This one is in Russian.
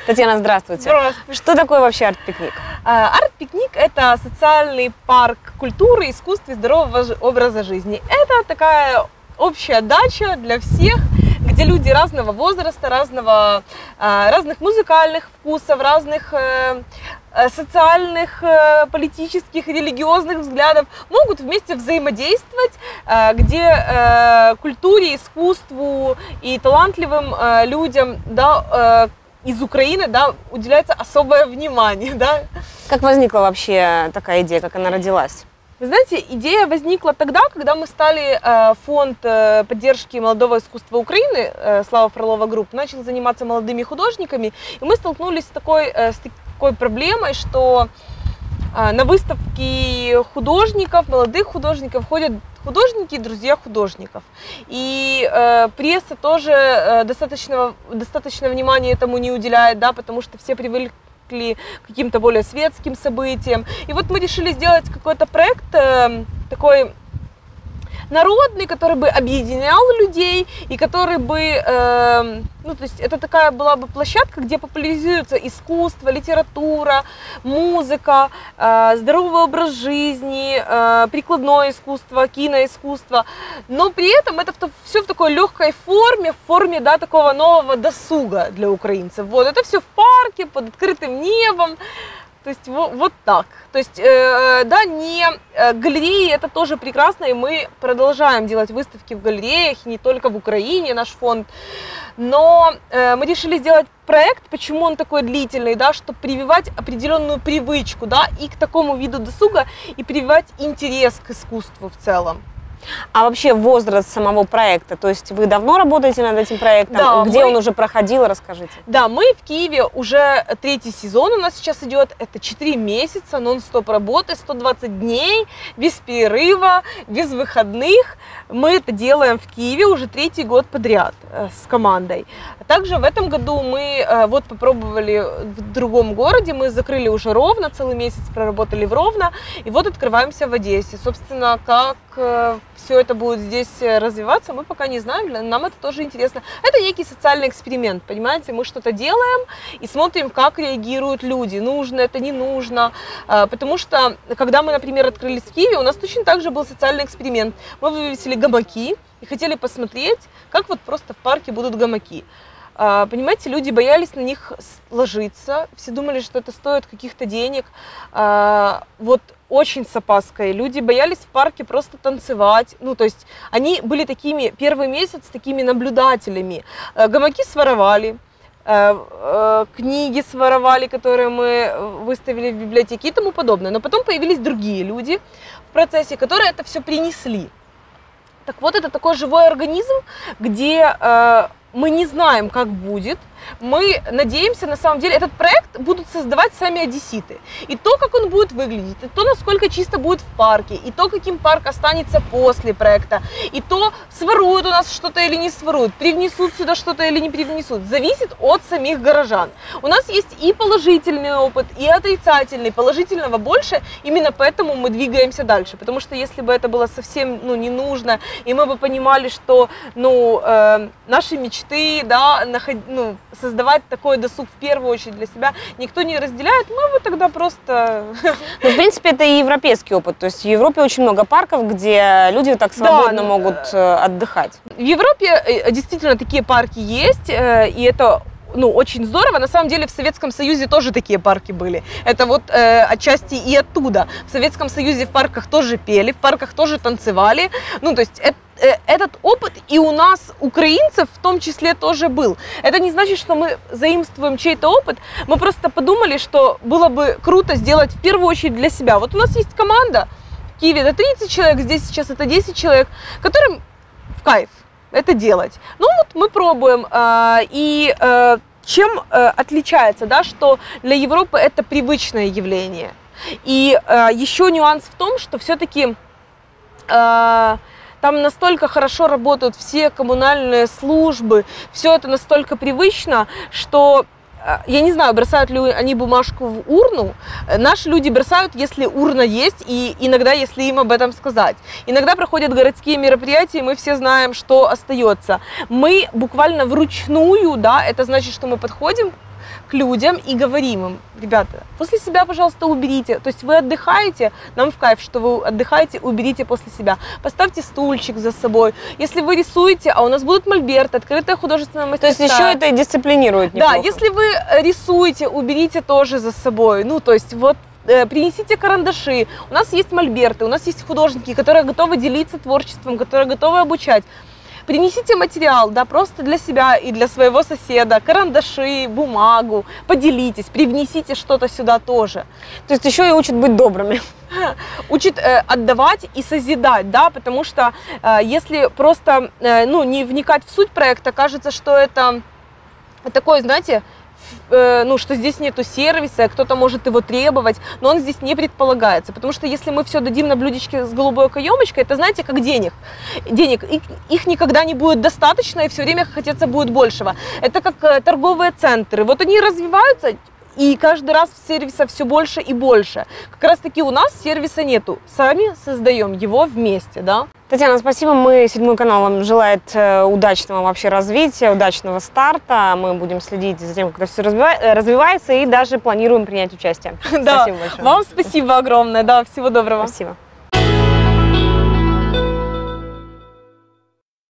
Татьяна, здравствуйте. Здравствуйте. Что такое вообще арт-пикник? Арт-пикник – это социальный парк культуры, искусства и здорового образа жизни. Это такая общая дача для всех, где люди разного возраста, разных музыкальных вкусов, разных социальных, политических, религиозных взглядов могут вместе взаимодействовать, где культуре, искусству и талантливым людям, да, из Украины, да, уделяется особое внимание, да. Как возникла вообще такая идея, как она родилась? Вы знаете, идея возникла тогда, когда мы стали фонд поддержки молодого искусства Украины, Слава Фролова Групп, начал заниматься молодыми художниками, и мы столкнулись с такой проблемой, что на выставки художников, молодых художников ходят художники и друзья художников. И пресса тоже достаточно внимания этому не уделяет, да, потому что все привыкли к каким-то более светским событиям. И вот мы решили сделать какой-то проект такой народный, который бы объединял людей и который бы, ну, то есть это такая была бы площадка, где популяризируется искусство, литература, музыка, здоровый образ жизни, прикладное искусство, киноискусство, но при этом это все в такой легкой форме, да, такого нового досуга для украинцев. Вот, это все в парке, под открытым небом. То есть вот так. То есть, да, не галереи, это тоже прекрасно, и мы продолжаем делать выставки в галереях, не только в Украине, наш фонд. Но мы решили сделать проект, почему он такой длительный, да, чтобы прививать определенную привычку, да, и к такому виду досуга, и прививать интерес к искусству в целом. А вообще возраст самого проекта, то есть вы давно работаете над этим проектом? Да, где он уже проходил, расскажите. Да, мы в Киеве уже 3-й сезон у нас сейчас идет, это 4 месяца, нон-стоп работы, 120 дней, без перерыва, без выходных. Мы это делаем в Киеве уже 3-й год подряд с командой. Также в этом году мы вот попробовали в другом городе, мы закрыли уже Ровно, целый месяц проработали в Ровно, и вот открываемся в Одессе. Собственно, как все это будет здесь развиваться, мы пока не знаем, нам это тоже интересно. Это некий социальный эксперимент, понимаете, мы что-то делаем и смотрим, как реагируют люди, нужно это, не нужно, потому что, когда мы, например, открылись в Киеве, у нас точно так же был социальный эксперимент. Мы вывесили гамаки и хотели посмотреть, как вот просто в парке будут гамаки. Понимаете, люди боялись на них ложиться, все думали, что это стоит каких-то денег, вот очень с опаской. Люди боялись в парке просто танцевать, ну то есть они были такими, первый месяц, такими наблюдателями. Гамаки своровали, книги своровали, которые мы выставили в библиотеке и тому подобное. Но потом появились другие люди в процессе, которые это все принесли. Так вот, это такой живой организм, где мы не знаем, как будет. Мы надеемся, на самом деле, этот проект будут создавать сами одесситы. И то, как он будет выглядеть, и то, насколько чисто будет в парке, и то, каким парк останется после проекта, и то, своруют у нас что-то или не своруют, привнесут сюда что-то или не привнесут, зависит от самих горожан. У нас есть и положительный опыт, и отрицательный. Положительного больше, именно поэтому мы двигаемся дальше. Потому что если бы это было совсем, ну, не нужно, и мы бы понимали, что, ну, наши мечты, да, создавать такой досуг в первую очередь для себя никто не разделяет, мы бы тогда просто... Ну, в принципе, это и европейский опыт. То есть в Европе очень много парков, где люди так свободно могут отдыхать. В Европе действительно такие парки есть, и это, ну, очень здорово. На самом деле в Советском Союзе тоже такие парки были. Это вот отчасти и оттуда. В Советском Союзе в парках тоже пели, в парках тоже танцевали. Ну, то есть этот опыт и у нас, украинцев, в том числе тоже был. Это не значит, что мы заимствуем чей-то опыт. Мы просто подумали, что было бы круто сделать в первую очередь для себя. Вот у нас есть команда в Киеве, это 30 человек, здесь сейчас это 10 человек, которым в кайф это делать. Ну вот мы пробуем. Чем отличается, да, что для Европы это привычное явление. И еще нюанс в том, что все-таки там настолько хорошо работают все коммунальные службы, все это настолько привычно, что я не знаю, бросают ли они бумажку в урну. Наши люди бросают, если урна есть, и иногда, если им об этом сказать. Иногда проходят городские мероприятия, и мы все знаем, что остается. Мы буквально вручную, да, это значит, что мы подходим к людям и говорим им: ребята, после себя, пожалуйста, уберите. То есть вы отдыхаете, нам в кайф, что вы отдыхаете, уберите после себя. Поставьте стульчик за собой. Если вы рисуете, а у нас будут мольберты, открытая художественная мастерская. То есть еще это и дисциплинирует неплохо. Да, если вы рисуете, уберите тоже за собой. Ну, то есть вот принесите карандаши. У нас есть мольберты, у нас есть художники, которые готовы делиться творчеством, которые готовы обучать. Принесите материал, да, просто для себя и для своего соседа, карандаши, бумагу, поделитесь, привнесите что-то сюда тоже. То есть еще и учат быть добрыми. Учит отдавать и созидать, да, потому что если просто, ну, не вникать в суть проекта, кажется, что это такой, знаете, ну, что здесь нету сервиса, кто-то может его требовать, но он здесь не предполагается, потому что если мы все дадим на блюдечке с голубой каемочкой, это, знаете, как денег, их никогда не будет достаточно, и все время хотеться будет большего. Это как торговые центры, вот они развиваются, и каждый раз сервиса все больше и больше. Как раз таки у нас сервиса нету, сами создаем его вместе, да. Татьяна, спасибо. Седьмой канал вам желает удачного вообще развития, удачного старта. Мы будем следить за тем, как это все развивается, и даже планируем принять участие. Да. Спасибо большое. Вам спасибо огромное. Да, всего доброго. Спасибо.